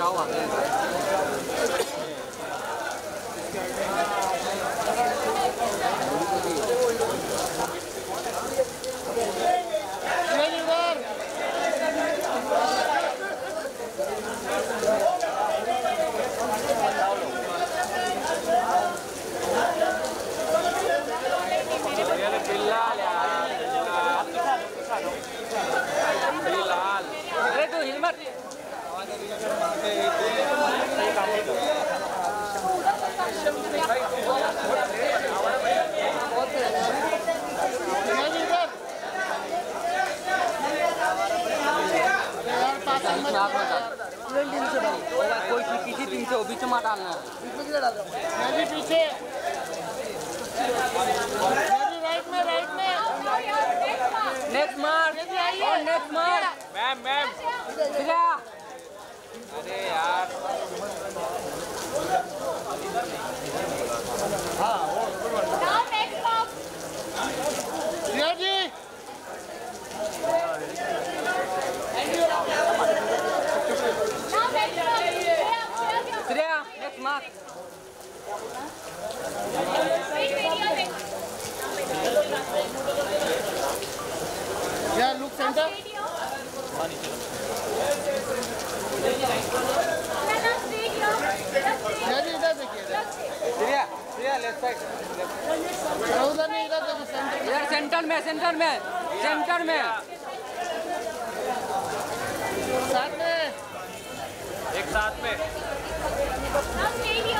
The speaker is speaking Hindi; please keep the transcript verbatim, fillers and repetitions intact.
बचाओ आगे। अरे तू हिम्मत कोई किसी टीम से बीच में डालना है पीछे राइट में राइट में नेक्स्ट मार नेक्स्ट मार मैम मैम अरे यार हाँ जी Shreya next mark Yeah, look center. इधर देखिए श्रेया श्रेया लेफ्ट साइड उधर नहीं इधर देखो सेंटर इधर सेंटर में सेंटर में सेंटर में साथ में एक साथ में